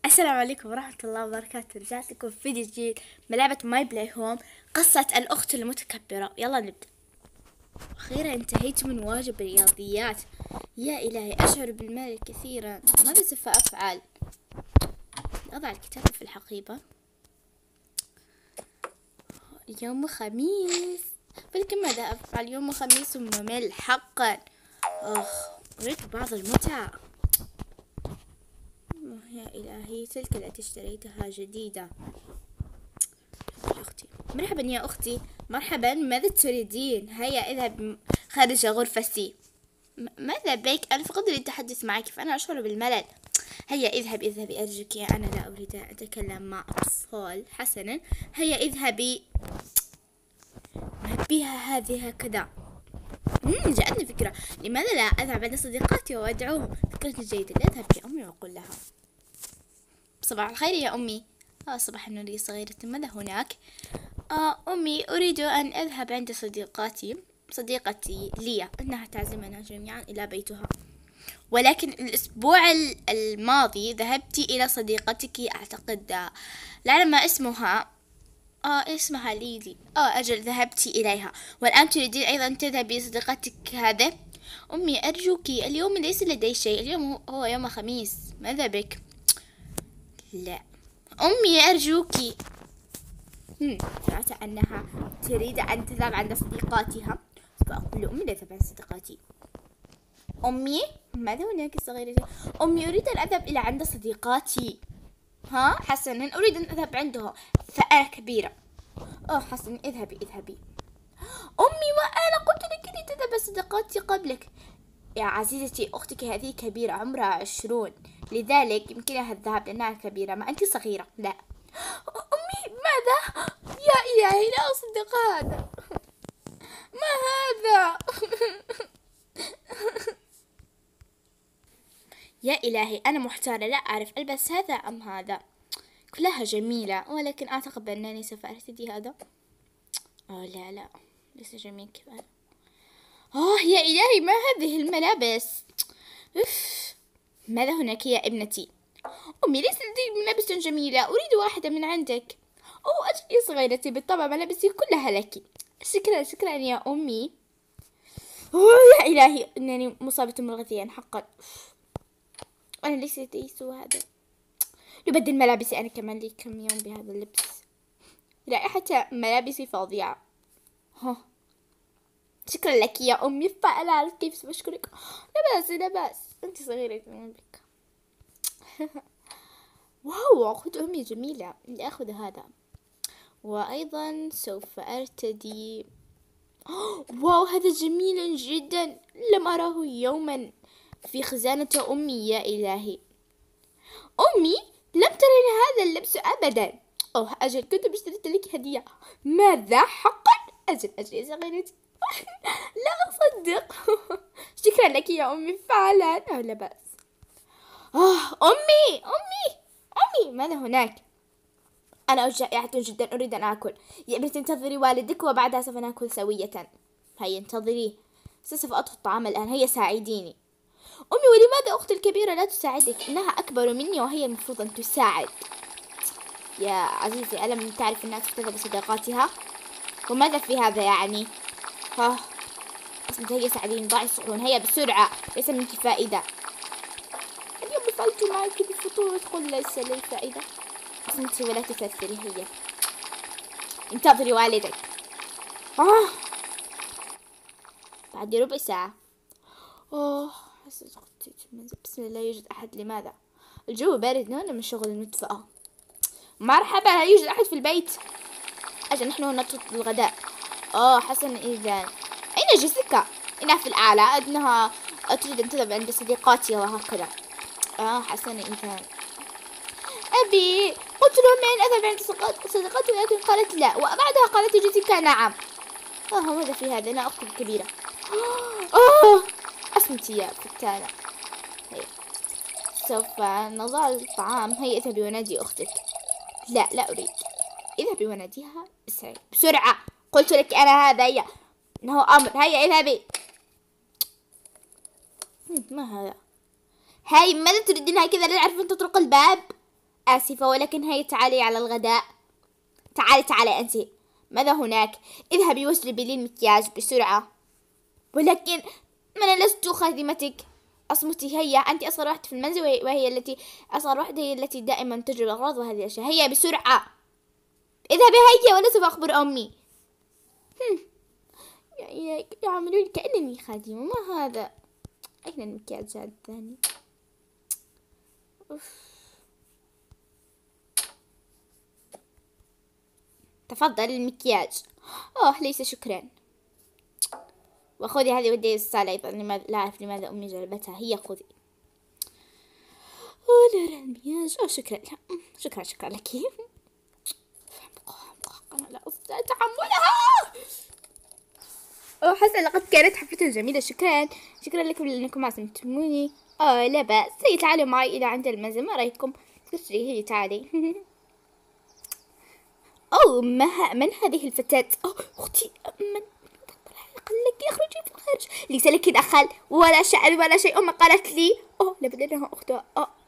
السلام عليكم ورحمة الله وبركاته. رجعت لكم في فيديو جديد من لعبة ماي بلاي هوم، قصة الأخت المتكبرة. يلا نبدأ. أخيرا انتهيت من واجب الرياضيات. يا إلهي، أشعر بالملل كثيرا. ماذا سوف أفعل؟ أضع الكتاب في الحقيبة. اليوم خميس، ولكن ماذا أفعل؟ يوم خميس ممل حقا. أريد بعض المتعة. يا إلهي، تلك التي اشتريتها جديدة. أختي، مرحبا يا أختي. مرحبا، ماذا تريدين؟ هيا اذهب خارج غرفتي. ماذا بك؟ أنا فقط أريد التحدث معك، فأنا أشعر بالملل. هيا اذهبي أرجوك. أنا لا أريد أن أتكلم مع أطفال. حسنا، هيا اذهبي. بها هذه هكذا. جاءتني فكرة. لماذا لا أذهب عند صديقاتي وأدعوهم؟ فكرة جيدة. لأذهب لأمي وأقول لها صباح الخير يا أمي. صباح النور يا صغيرة، ماذا هناك؟ أمي، أريد أن أذهب عند صديقتي ليا، إنها تعزمنا جميعا إلى بيتها. ولكن الأسبوع الماضي ذهبت إلى صديقتك، أعتقد لا أعلم ما اسمها. اسمها ليدي. أجل، ذهبت إليها. والآن تريدين أيضا تذهبي لصديقتك هذا؟ أمي أرجوك، اليوم ليس لدي شيء. اليوم هو يوم خميس. ماذا بك؟ لا أمي أرجوك. سمعت أنها تريد أن تذهب عند صديقاتها، فأقول لأمي لا تذهب عند صديقاتي. أمي، ماذا هناك صغيرتي؟ أمي، أريد أن أذهب إلى عند صديقاتي. حسنا، أريد أن أذهب عندها، فأنا كبيرة. حسنا، اذهبي. أمي، وأنا قلت لك لي تذهب صديقاتي قبلك. يا عزيزتي، أختك هذه كبيرة، عمرها 20، لذلك يمكنها الذهاب لأنها كبيرة، ما أنت صغيرة. لا أمي، ماذا؟ يا إلهي، لا أصدق هذا. ما هذا؟ يا إلهي، أنا محتارة، لا أعرف ألبس هذا أم هذا. كلها جميلة، ولكن أعتقد بأنني سوف أرتدي هذا. لا، ليس جميل كفاية. يا إلهي، ما هذه الملابس؟ ماذا هناك يا ابنتي؟ أمي، ليس لدي ملابس جميلة، أريد واحدة من عندك. أجل يا صغيرتي، بالطبع ملابسي كلها لك. شكرا يا أمي. يا إلهي، إنني مصابة مرضيا حقا. أنا ليس لدي سوى هذا. نبدل ملابسي أنا كمان، لي كم يوم بهذا اللبس. رائحة ملابسي فظيعة. شكرا لك يا أمي، فأنا أعرف كيف سأشكرك. لا بأس، أنت صغيرة من بك. واو، عقد أمي جميلة، لأخذ هذا. وأيضا سوف أرتدي. واو، هذا جميل جدا، لم أراه يوما في خزانة أمي. يا إلهي، أمي، لم ترين هذا اللبس أبدا. أجل، كنت اشتريت لك هدية. ماذا؟ حقا؟ أجل يا صغيرتي. لا أصدق. شكرا لك يا أمي فعلا. لا بأس. أمي، ماذا هناك؟ أنا جائعة جدا، أريد أن آكل. يا ابنتي، انتظري والدك وبعدها سوف نأكل سوية. هيا انتظري، سوف أطهي الطعام الآن. هيا ساعديني. أمي، ولماذا أختي الكبيرة لا تساعدك؟ إنها أكبر مني وهي المفروض أن تساعد. يا عزيزي، ألم تعرف أنها تحتفظ بصداقاتها؟ وماذا في هذا يعني؟ هيا ساعديني، ضعي الصحون، هيا بسرعة، ليس منك فائدة. اليوم فعلت معك بالفطور، قل ليس لي فائدة. اسمتي ولا تثرثري. هيا انتظري والدك. بعد ربع ساعة. حسيت خطيت المنزل. بسم الله، لا يوجد أحد. لماذا؟ الجو بارد، هنا من شغل المدفأة. مرحبا، هل يوجد أحد في البيت؟ أجل، نحن هنا نطلب الغداء. حسنا، إذا أين جيسيكا؟ إنها في الأعلى، إنها تريد أن تذهب عند صديقاتي وهكذا. حسنا، إذا أبي، قلت لهم أن أذهب عند صديقاتي، ولكن قالت لا، وبعدها قالت جيسيكا نعم. ماذا في هذا؟ أنا أختي الكبيرة. أسمتي يا فتانة. هيا، سوف نضع الطعام. هيا اذهبي ونادي أختك. لا أريد. اذهبي وناديها بسرعة. قلت لك أنا هذا. هيا، إنه أمر. هيا اذهبي. ما هذا؟ هاي، ماذا تريدين هكذا؟ لا أعرف أن تطرق الباب. آسفة ولكن هيا تعالي على الغداء. تعالي أنت. ماذا هناك؟ اذهبي واجلبي لي المكياج بسرعة. ولكن أنا لست خادمتك. أصمتي. هيا أنت أصغر واحدة في المنزل وهي التي أصغر واحدة هي التي دائما تجلب الأغراض وهذه الأشياء. هيا بسرعة اذهبي هيا ولا سوف أخبر أمي. يعملون كأنني خادمة. ما هذا؟ أين المكياج الثاني؟ تفضل المكياج. ليس شكرا. وخذي هذه ودي الصالة أيضا. لا أعرف لماذا أمي جلبتها. هي خذي. لا المكياج. شكرا. شكرا لك. أنا لا أستطيع تحملها. حسنا لقد كانت حفلة جميلة. شكرا لكم لأنكم عزمتموني. لا بأس. تعالوا معي إلى عند المنزل. ما رأيكم؟ هي تعالي. من هذه الفتاة؟ أختي. من قال لك اخرجي في الخارج؟ ليس لك دخل ولا شأن ولا شيء. أم قالت لي لابد أنها أختها.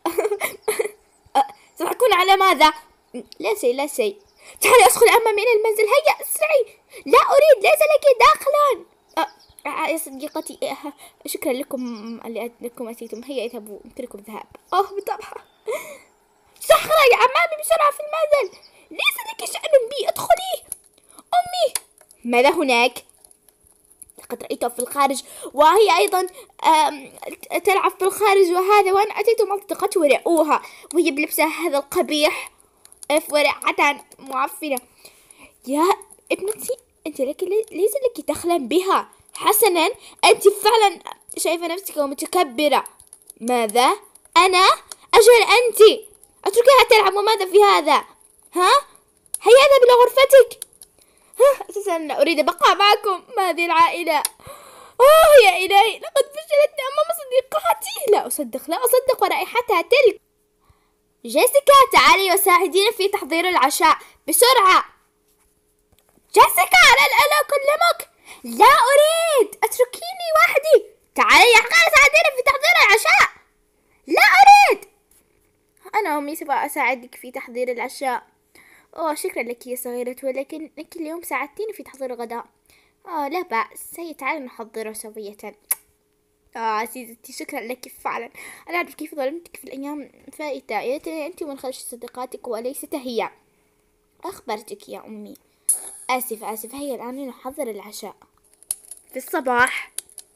ستكون على ماذا؟ لا شيء. تعالي أدخل أمامي إلى المنزل. هيا اسرعي. لا أريد. ليس لك داخلا. يا صديقتي. شكرا لكم لأنكم أتيتم. هيا اذهبوا. يمكنكم الذهاب. بالطبع. اخرجي أمامي بسرعة في المنزل. ليس لك شأن بي. ادخلي. أمي. ماذا هناك؟ لقد رأيتها في الخارج وهي أيضا تلعب في الخارج وأنا أتيت منطقة ورأوها وهي بلبسها هذا القبيح ورعة معفنة. يا ابنتي أنت ليس لك دخلا بها. حسنا أنت فعلا شايفة نفسك متكبرة. ماذا؟ أنا؟ أجل أنت اتركيها تلعب. وماذا في هذا؟ هيا اذهب إلى غرفتك. أساسا لا أريد البقاء معكم. ما هذه العائلة؟ يا إلهي لقد فشلتني أمام صديقاتي. لا أصدق ورائحتها تلك. جيسيكا تعالي وساعديني في تحضير العشاء بسرعة. جيسيكا لا أكلمك. لا أريد. اتركيني وحدي. تعالي يا حقا ساعديني في تحضير العشاء. لا أريد. أنا أمي سوف أساعدك في تحضير العشاء. شكرا لك يا صغيرة ولكنك اليوم ساعدتيني في تحضير الغداء. لا بأس. هيا تعالي نحضره سوية. عزيزتي شكرا لك فعلا. أنا أعرف كيف ظلمتك في الأيام الفائتة. يا ليتني أنت من خرج صديقاتك وليست هي. أخبرتك يا أمي. آسف. هيا الآن نحضر العشاء. في الصباح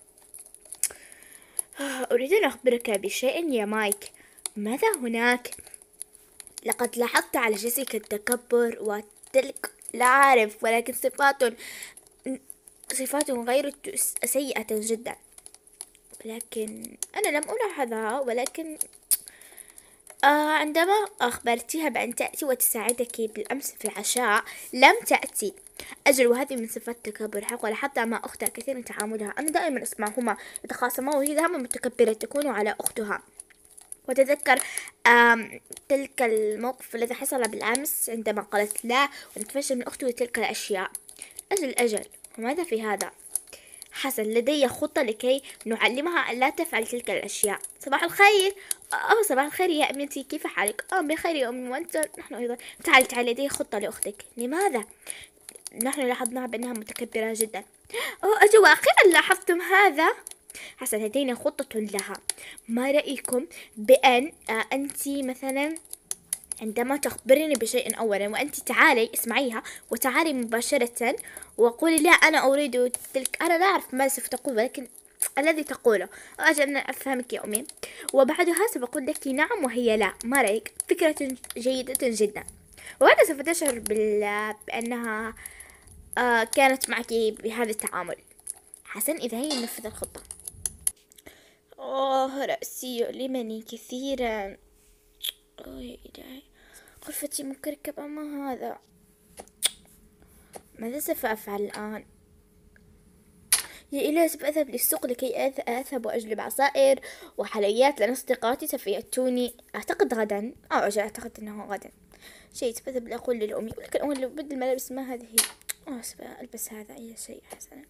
أريد أن أخبرك بشيء يا مايك. ماذا هناك؟ لقد لاحظت على جيسيكا التكبر وتلك لا أعرف ولكن صفات غير سيئة جدا. لكن أنا لم ألاحظها. ولكن عندما أخبرتها بأن تأتي وتساعدك بالأمس في العشاء لم تأتي. أجل وهذه من صفات التكبر حقا. حتى مع أختها كثيرا تعاملها. أنا دائما أسمعهما يتخاصمان وهي دائما متكبرة تكون على أختها. وتذكر تلك الموقف الذي حصل بالأمس عندما قالت لا ونتفشل من أخته تلك الأشياء. أجل وماذا في هذا؟ حسن لدي خطة لكي نعلمها أن لا تفعل تلك الأشياء. صباح الخير. صباح الخير يا ابنتي. كيف حالك؟ بخير يا أمي. وأنت؟ نحن أيضا. تعالي لدي خطة لأختك. لماذا؟ نحن لاحظناها بأنها متكبرة جدا. أجل وأخيرا لاحظتم هذا. حسن لدينا خطة لها. ما رأيكم بأن أنت مثلا عندما تخبرني بشيء أولا وأنت تعالي اسمعيها وتعالي مباشرة وقولي لا أنا أريد تلك. أنا لا أعرف ما سوف تقول ولكن الذي تقوله أجل أن أفهمك يا أمي. وبعدها سوف أقول لك نعم وهي لا. ما رأيك؟ فكرة جيدة جدا. وأنا سوف تشعر بأنها كانت معك بهذا التعامل. حسن إذا هي نفذ الخطة. رأسي يؤلمني كثيرا. يا إلهي غرفتي مكركبة. ما هذا؟ ماذا سوف أفعل الآن؟ يا إلهي سوف أذهب للسوق لكي أذهب وأجلب عصائر وحلويات لأن أصدقائي سوف يأتوني أعتقد غدا. أعتقد أنه غدا. سوف أذهب لأقول لأمي. ولكن أول بدل الملابس ما هذه. سوف ألبس هذا أي شيء.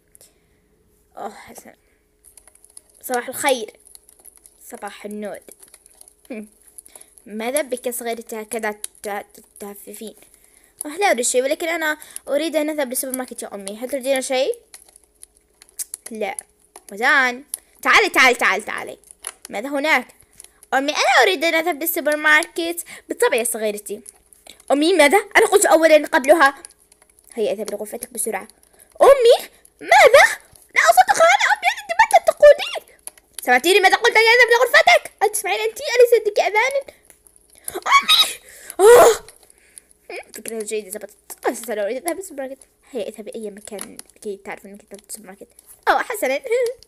حسنا. صباح الخير. صباح النور. ماذا بك صغيرتي هكذا تهففين؟ لا أريد شيء، ولكن أنا أريد أن أذهب للسوبر ماركت يا أمي. هل تريدين شيء؟ لا. وزان، تعالي. ماذا هناك؟ أمي أنا أريد أن أذهب للسوبر ماركت. بالطبع يا صغيرتي. أمي ماذا؟ أنا قلت أولا قبلها. هيا اذهب لغرفتك بسرعة. أمي ماذا؟ لا أصدق هذا أمي، أنت ماذا تقولين؟ سمعتيني ماذا قلت لي؟ اذهب لغرفتك. هل تسمعين أنت؟ أليس لديك أذان؟ أمي فكرة جيدة زبطت. أنا أريد أذهب للسوبر ماركت. هيا اذهبي أي مكان كي تعرف أنك تذهب للسوبر ماركت. حسنا.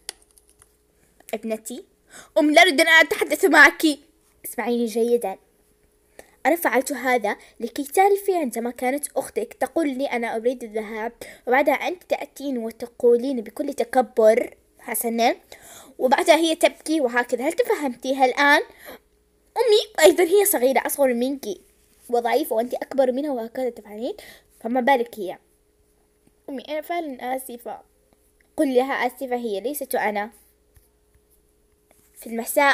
ابنتي، لا أريد أن أتحدث معك. اسمعيني جيدا. أنا فعلت هذا لكي تعرفي عندما كانت أختك تقول لي أنا أريد الذهاب، وبعدها أنت تأتين وتقولين بكل تكبر حسنا، وبعدها هي تبكي وهكذا. هل تفهمتيها الآن؟ أمي أيضا هي صغيرة أصغر منك وضعيفة وأنت أكبر منها وهكذا تفعلين، فما بالك هي. أمي أنا فعلا آسفة. قل لها آسفة هي، ليست أنا. في المساء.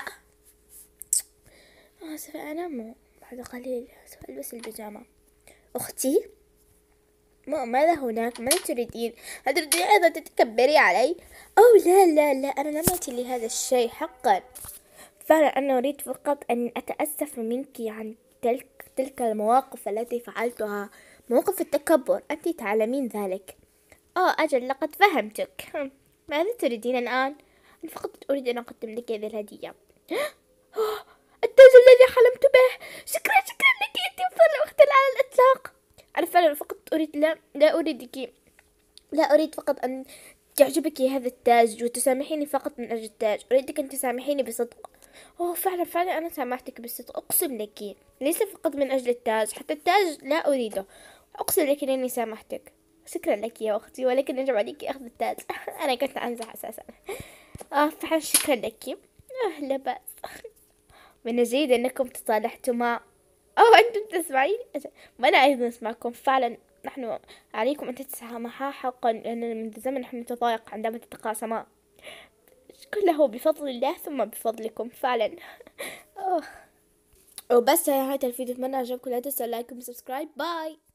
آسفة أنا مو بعد قليل سوف ألبس البيجامة. أختي ماذا هناك؟ ماذا تريدين؟ هل تريدين أيضا تتكبري علي؟ لا أنا لم أتي لهذا الشيء حقا. فعلا أنا أريد فقط أن أتأسف منك عن تلك المواقف التي فعلتها، مواقف التكبر، أنت تعلمين ذلك. أجل لقد فهمتك. ماذا تريدين الآن؟ أنا فقط أريد أن أقدم لك هذه الهدية. التاج الذي حلمت به. شكرا لك، أنت أفضل أخت على الإطلاق. أنا فعلا فقط أريد لا أريد فقط أن تعجبك هذا التاج وتسامحيني فقط من أجل التاج. أريدك أن تسامحيني بصدق. فعلا أنا سامحتك بالصدق، أقسم لك، ليس فقط من أجل التاج، حتى التاج لا أريده. أقسم لك أني سامحتك. شكرا لك يا أختي، ولكن يجب عليك أخذ التاج. أنا كنت أمزح أساسا. فعلا شكرا لك. لا بأس. من الجيد أنكم تصالحتما. أنتم تسمعين؟ وأنا أيضا أسمعكم. فعلا نحن عليكم أن تتسامحا حقا، لأن من الزمن نحن نتضايق عندما تتقاسما. كله بفضل الله ثم بفضلكم فعلا. وبس، نهاية الفيديو. أتمنى عجبكم. لا تنسوا لايك وسبسكرايب. باي.